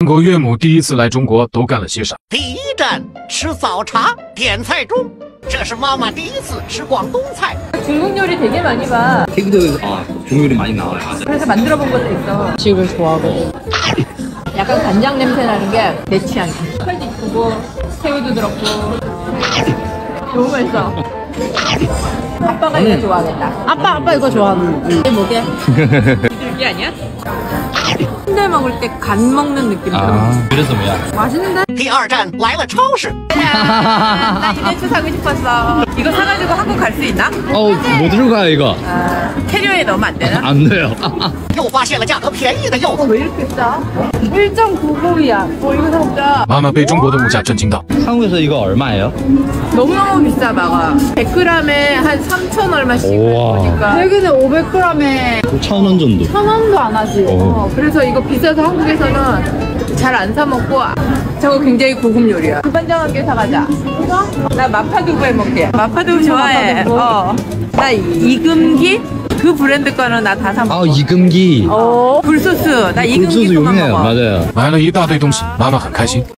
韩国岳母第一次来中国都干了些啥？ 第一站吃早茶，点菜中。这是妈妈第一次吃广东菜。 중국 요리 되게 많이 봐. 태국도 중국 요리 많이 나와요. 그래서 만들어 본 것도 있어. 집을 좋아하고. 약간 간장 냄새 나는 게 내 취향이야. 털도 이쁘고 새우도 들었고. 너무 맛있어. 아빠가 이거 좋아하겠다. 아빠 이거 좋아하는. 이게 뭐게? 비둘기 아니야? 순대 먹을 때 간 먹는 느낌. 그래서 뭐야? 맛있는데? 第二站来了超市。 나 이벤트 사고 싶었어. 이거 사가지고 한국 갈 수 있나? 못 들고 가요 이거. 캐리어에 넣으면 안 되나? 안 돼요. 又发现了价格便宜的柚子。 왜 이렇게 싸? 1.99이야. 이거 사먹자. 妈妈被中国的物价震惊到。 한국에서 이거 얼마예요? 너무너무 비싸, 마가. 100g에 한 3천 얼마씩. 그러니까. 여기는 500g에 1,000원 정도. 1,000원도 안 하지. 그래서 이거 비싸서 한국에서는 잘 안 사 먹고. 저거 굉장히 고급 요리야. 두반장 게 사가자. 이거? 나 마파두부 해 먹게. 마파두부 좋아해. 나 이금기? 그 브랜드 거는 나 다 사 먹어. 이금기. 굴소스. 나 이금기 굴소스 거만 유명해요. 먹어. 맞아요. 买了一大堆东西，妈妈很开心。